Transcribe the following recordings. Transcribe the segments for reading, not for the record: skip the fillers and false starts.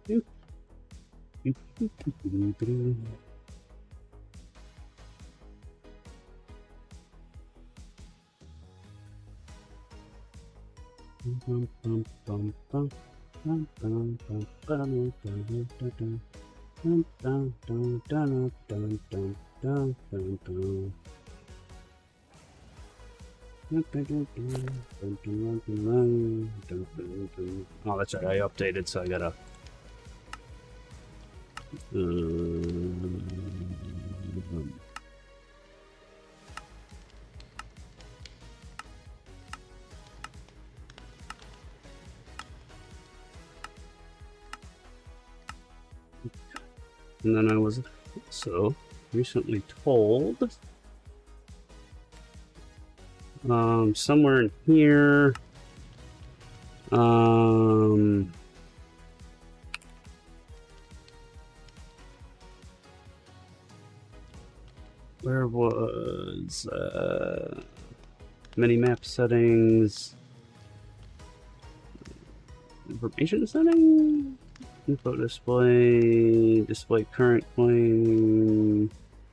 Oh, that's right. I updated, so I gotta. And then I was also recently told somewhere in here where was mini-map settings, information setting, info display current plane,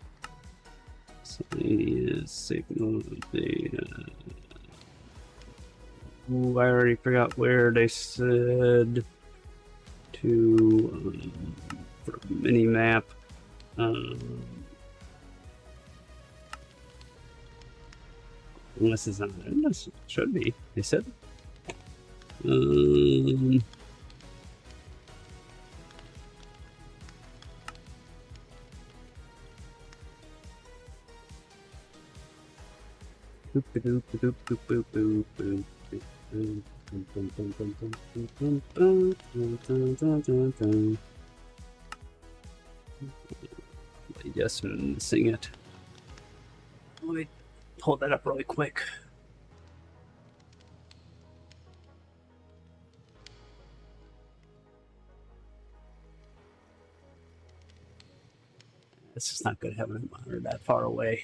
signal data. Ooh, I already forgot where they said to for mini-map. Unless it's not there. It should be. They said. Yes, sing it. Let me pull that up really quick. It's just not good having a monitor that far away.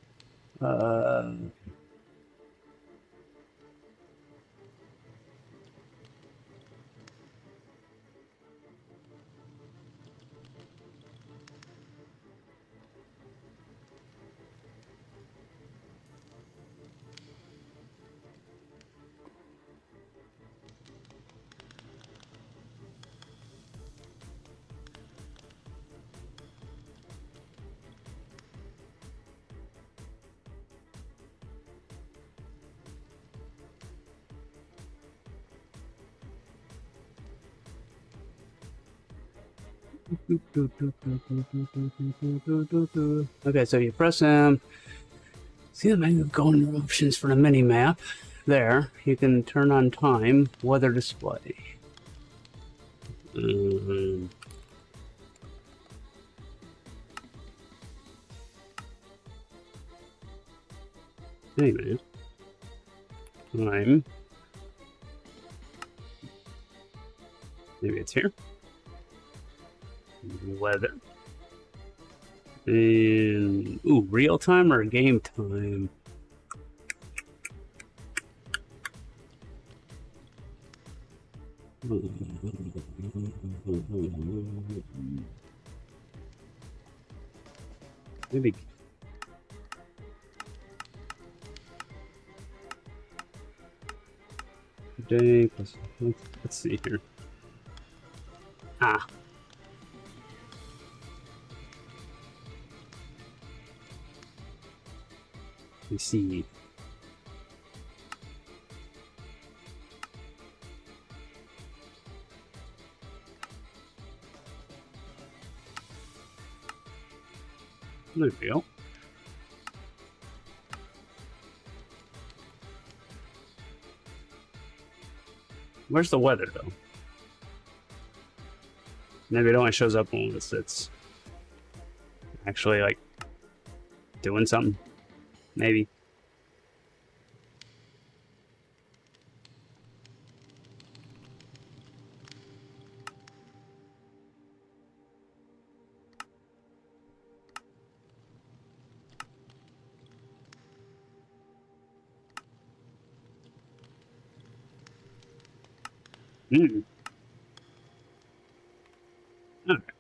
Okay, so you press M. See the menu of going options for the mini map. There, you can turn on time, weather display. Anyway, time. Maybe it's here. Weather. And ooh, real time or game time? Maybe. Day plus. Let's see here. Ah. We see. There we go. Where's the weather though? Maybe it only shows up when it's actually like doing something. Maybe.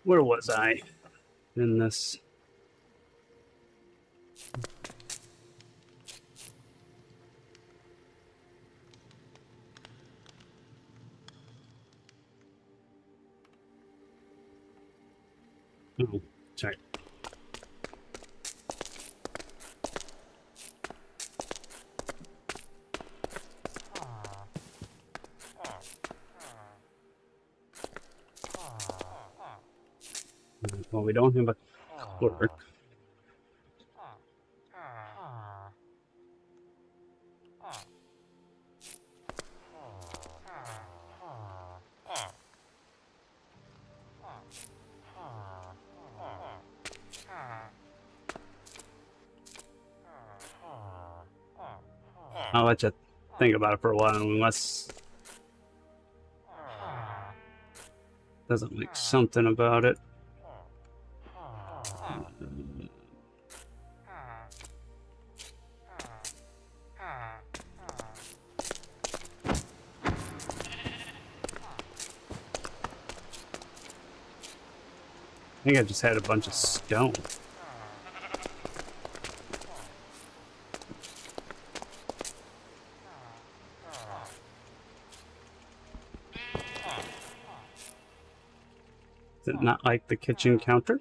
Where was I in this? Oh, sorry. Well, we don't have a clerk. I'll let you think about it for a while, unless doesn't make something about it. I think I just had a bunch of stone. Is it not like the kitchen counter?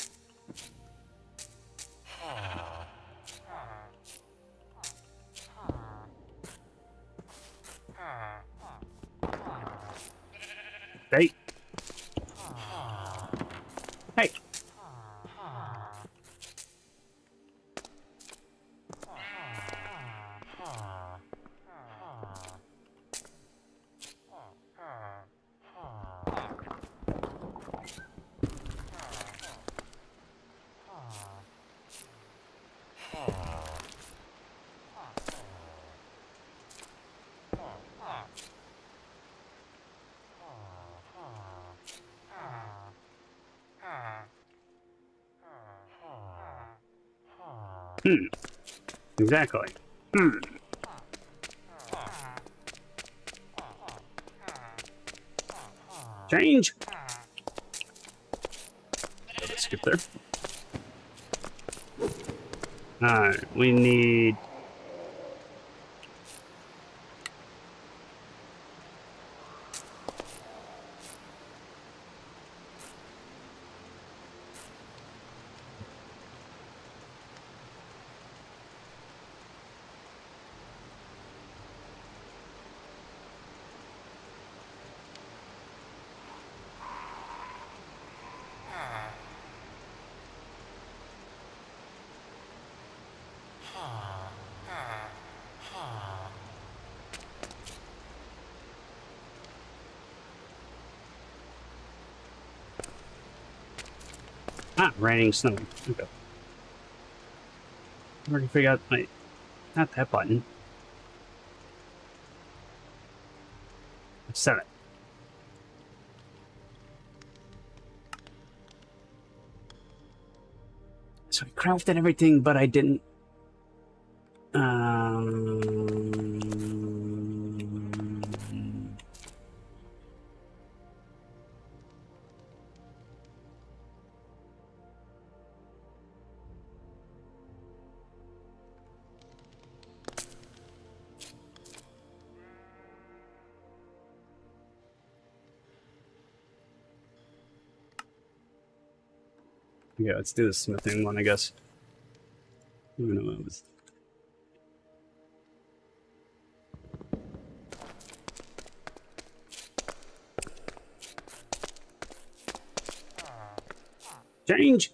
Hey! Hey! Exactly. Change! Let's skip there. Alright, we need... raining snow. Okay. Already figured out my... Not that button. Set it. So I crafted everything, but I didn't... Yeah, let's do the smithing one, I guess. Even though it was... Change!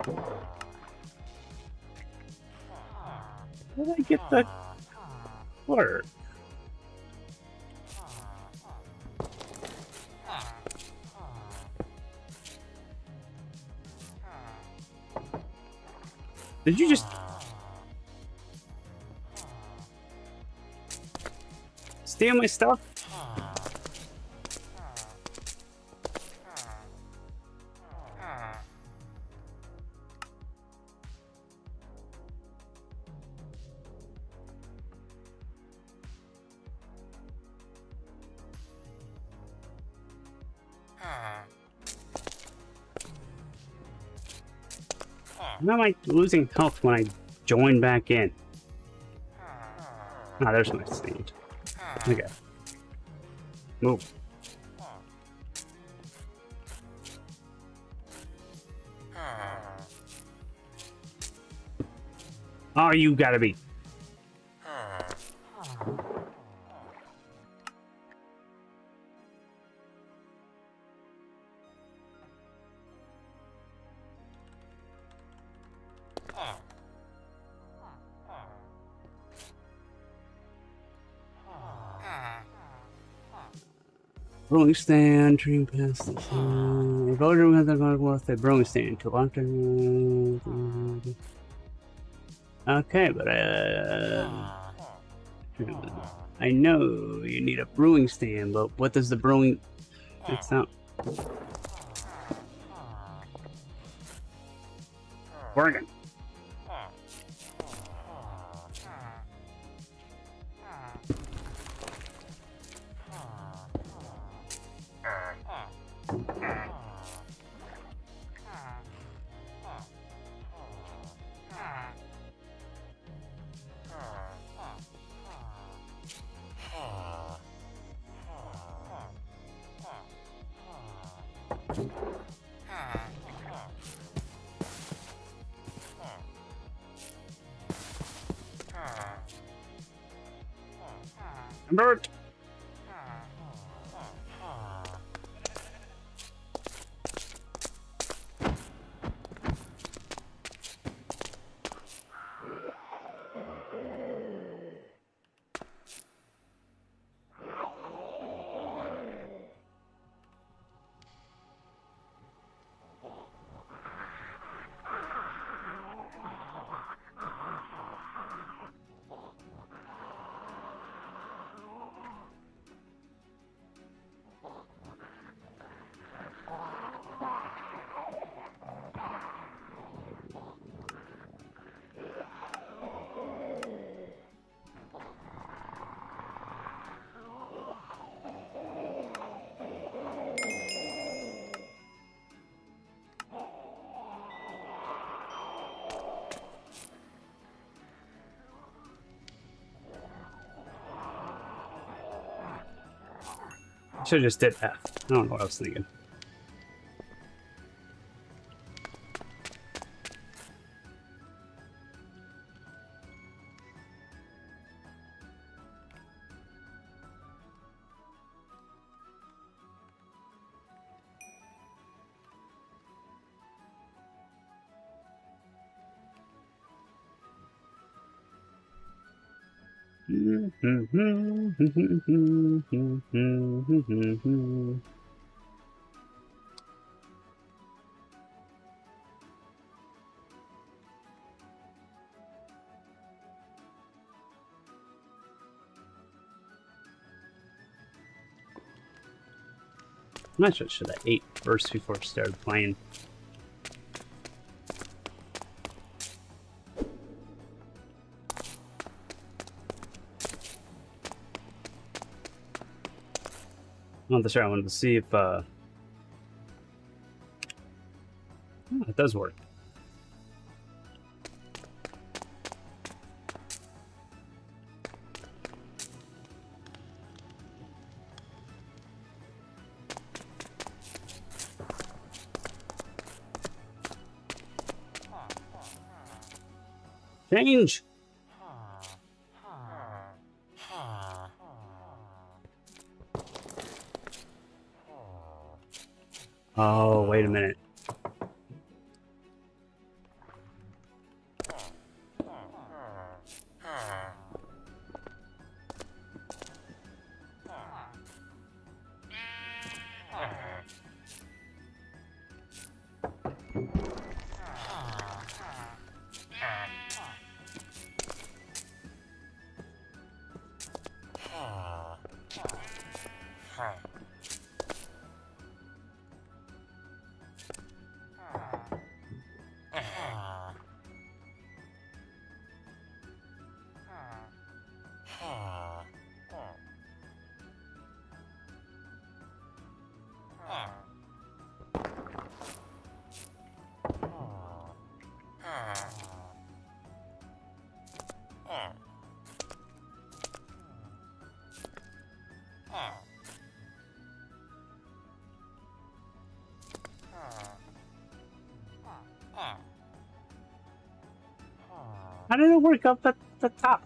Where did I get the water? Did you just steal my stuff? How am I losing health when I join back in? Ah, there's my stand. Okay. Move. Oh, you gotta be. Brewing stand, train past the voter with the brewing stand to lock. Okay, but I know you need a brewing stand, but what does the brewing? It's not working. Bert. Should have just did F. I don't know what I was thinking. I'm not sure should I ate first before I started playing. Not the sure. I wanted to see if oh, it does work. Change. Oh, wait a minute. How did it work up at the top?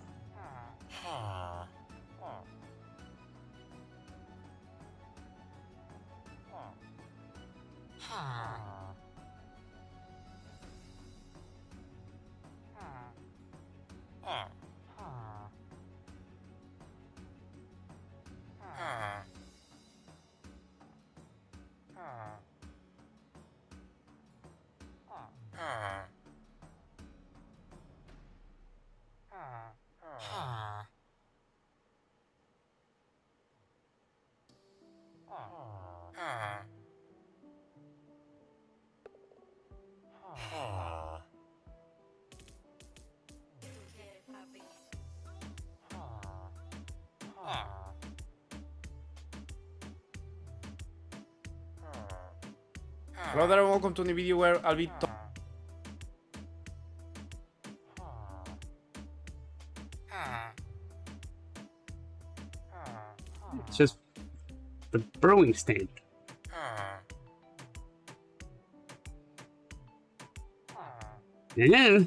Hello there and welcome to a new video where I'll be It's just the brewing stand. Yeah.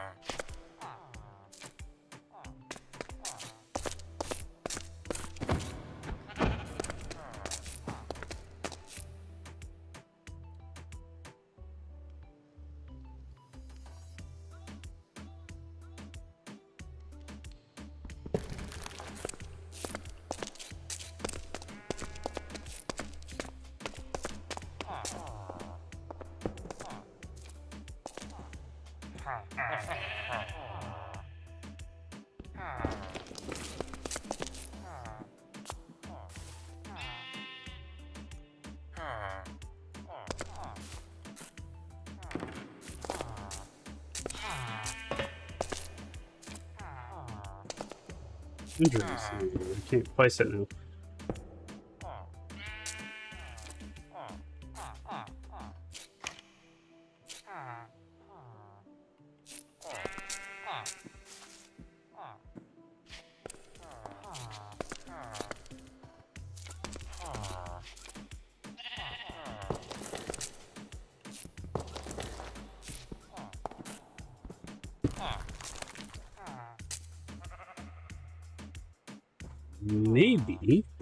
Interesting. I can't place it now. Maybe.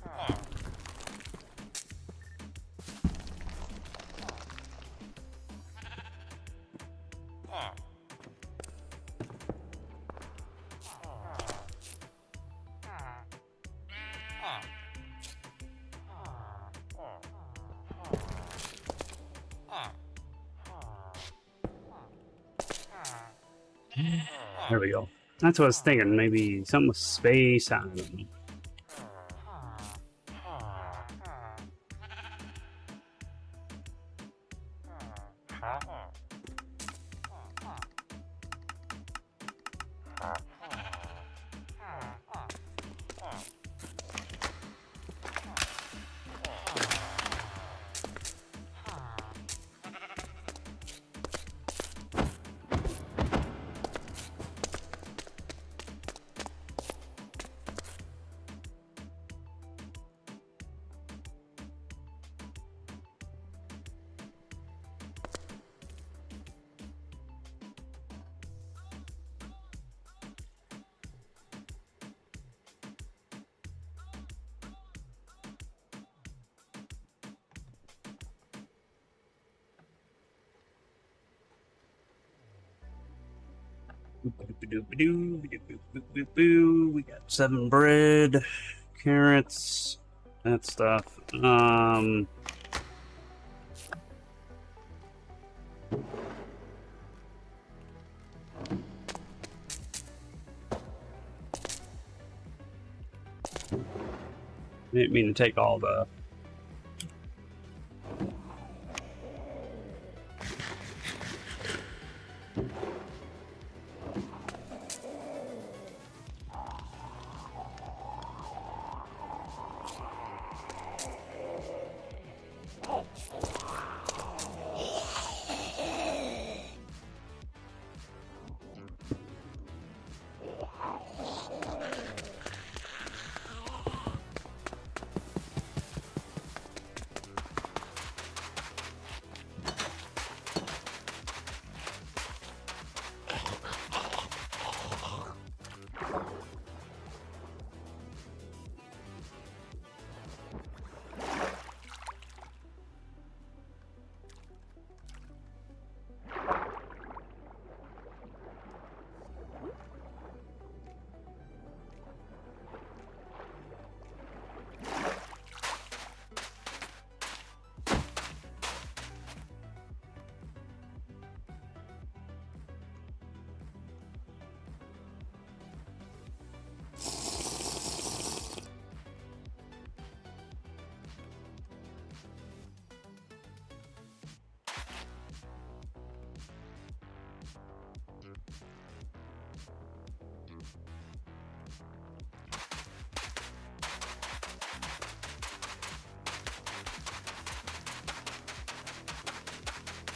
There we go. That's what I was thinking. Maybe something with space. I don't know. We got 7 bread, carrots, that stuff. Didn't mean to take all the.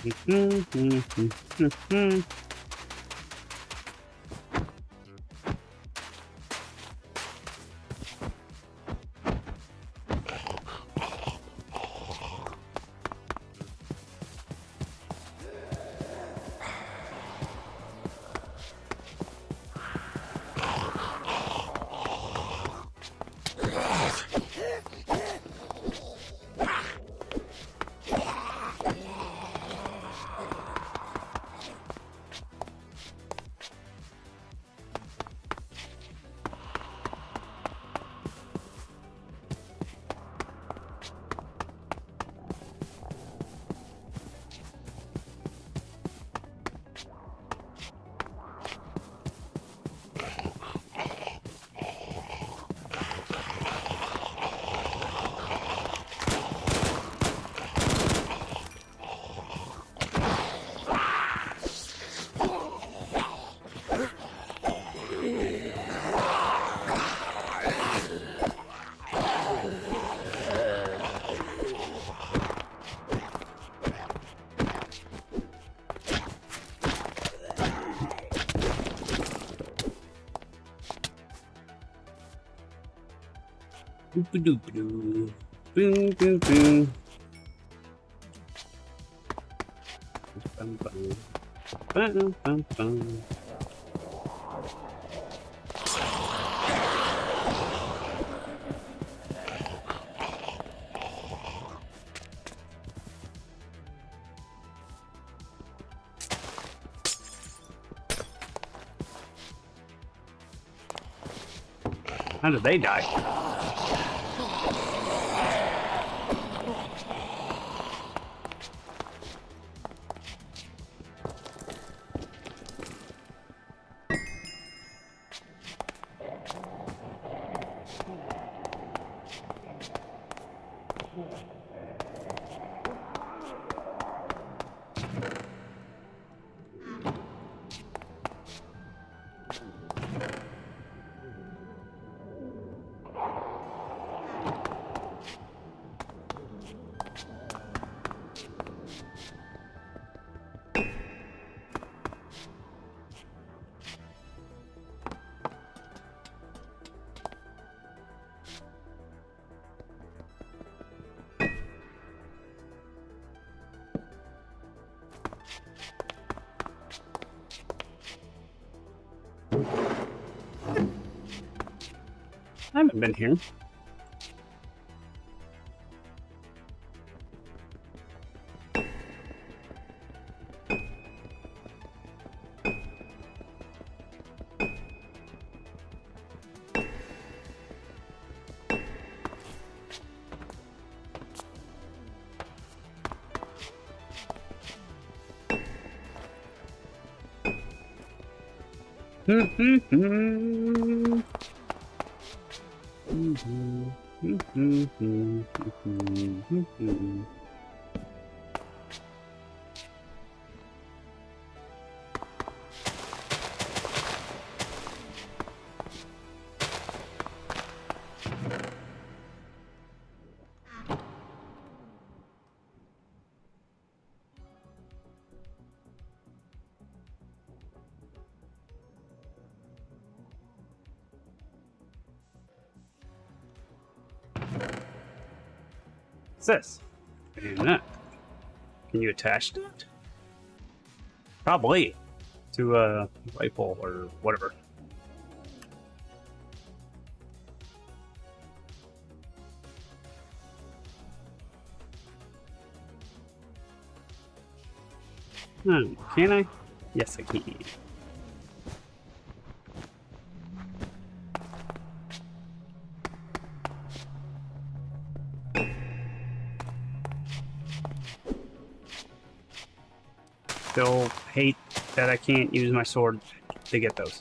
Doop-a-doop-a-doo. Boom, boom, boom. Bum, bum. Bum, bum, bum. How did they die? I haven't been here. What's this? And that. Can you attach to it? Probably. To a rifle or whatever. Can I? Yes, I can. Still hate that I can't use my sword to get those.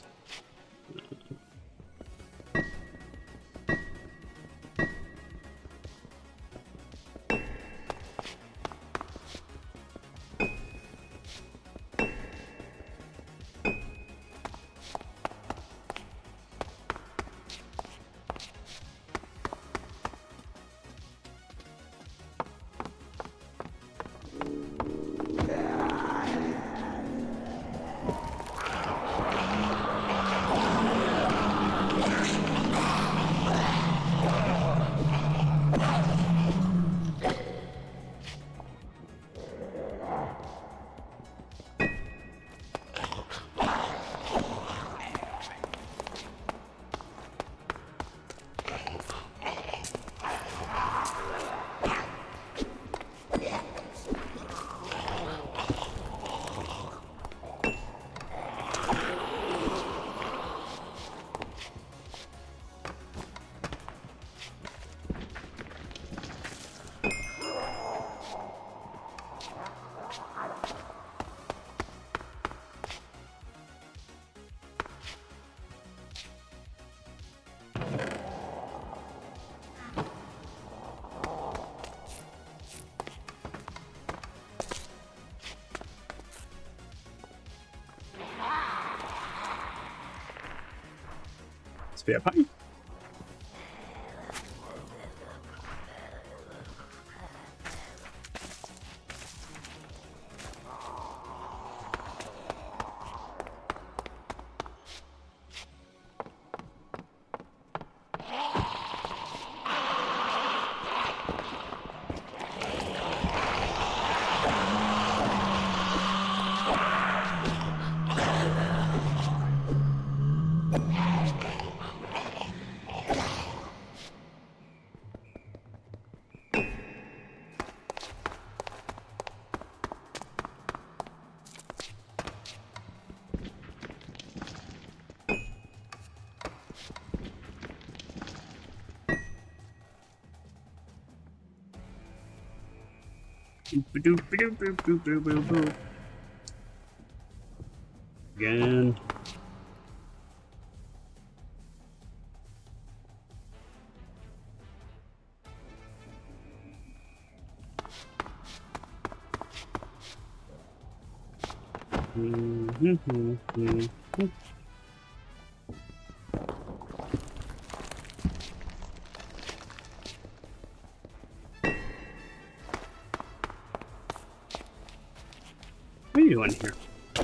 Step high. Again. What are you doing here?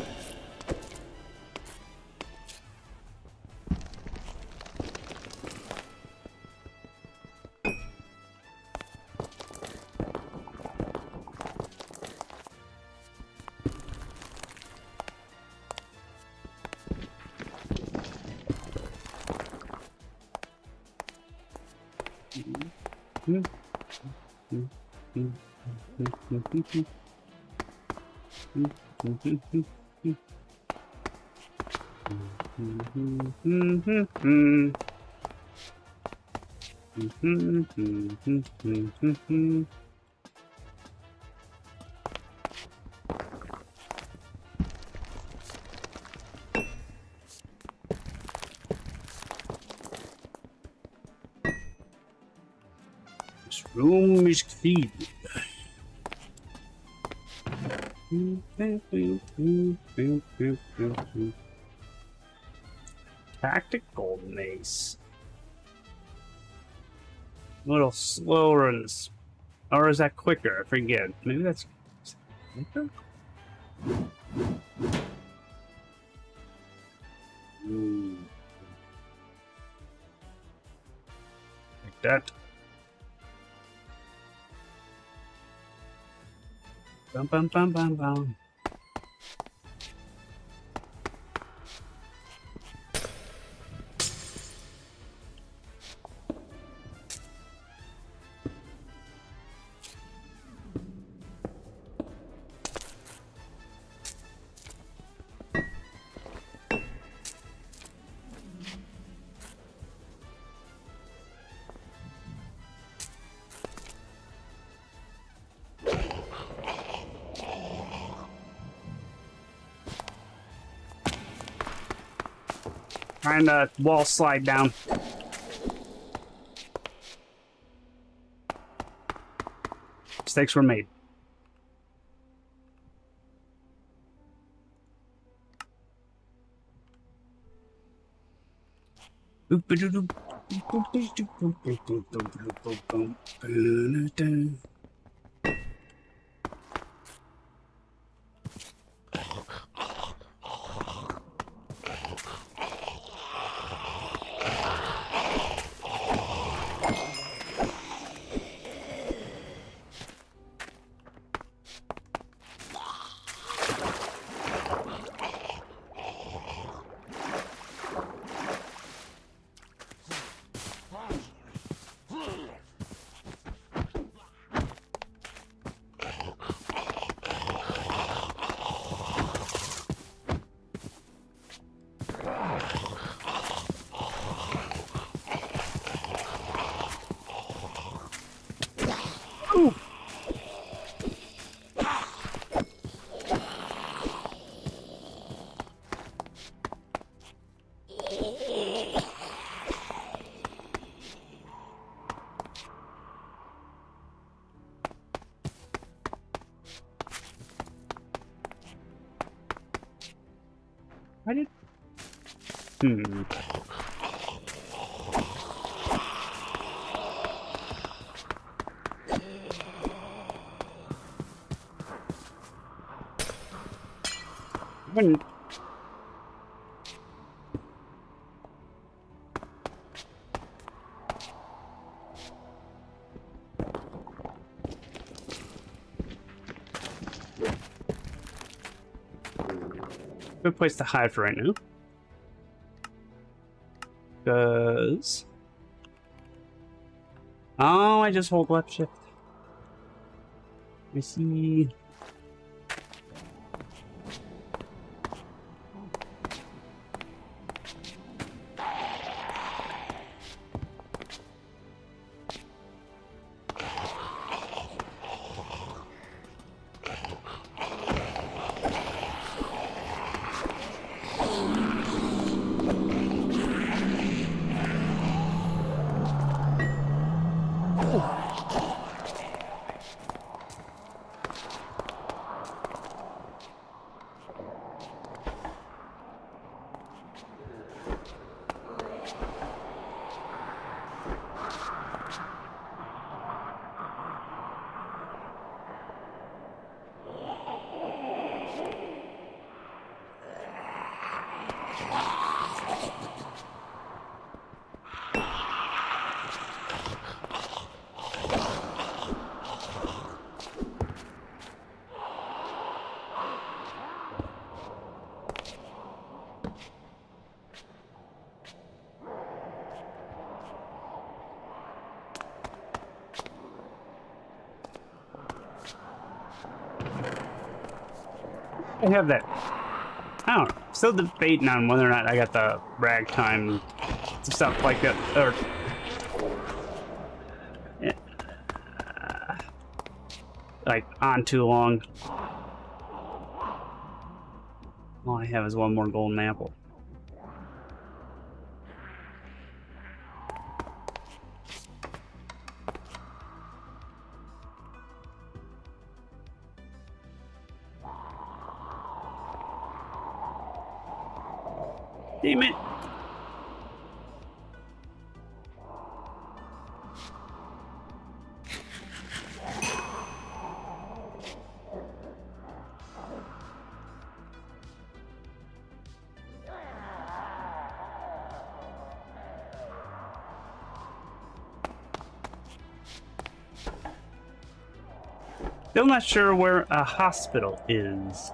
This room is clean. Tactical mace. A little slower in this, or is that quicker? I forget. Maybe that's quicker. Like that. Bum bum bum bum bum. Trying to wall slide down. Mistakes were made. I did. When good place to hide for right now. Because... Oh, I just hold left shift. I see... I have that. I don't know. Still debating on whether or not I got the ragtime stuff like that, or like on too long. All I have is one more golden apple. Damn it. Still not sure where a hospital is.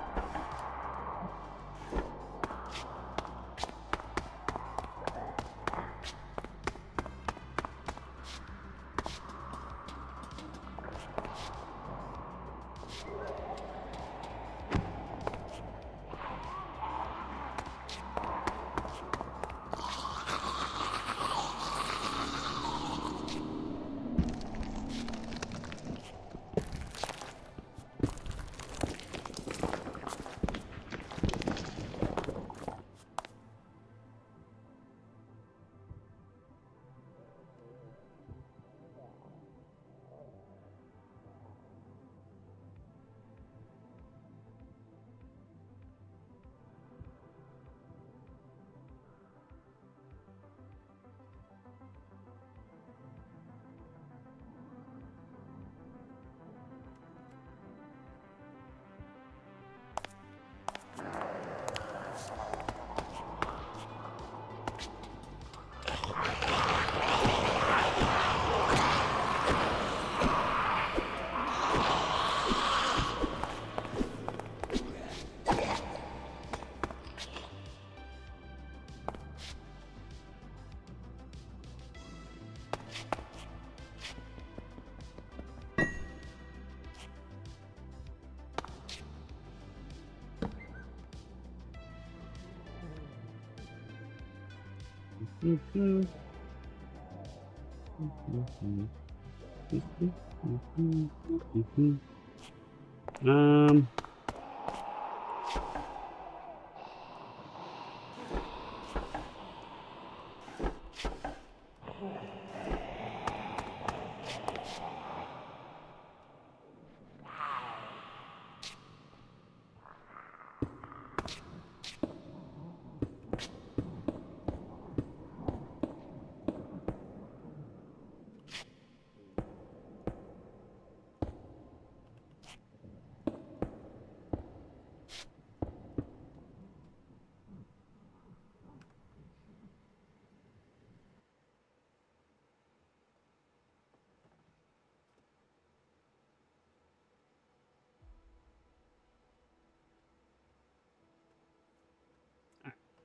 Um,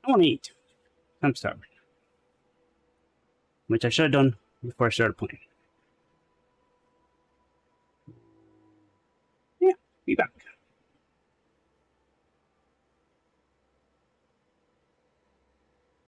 I want to eat. I'm starving. Which I should have done before I started playing. Yeah, be back.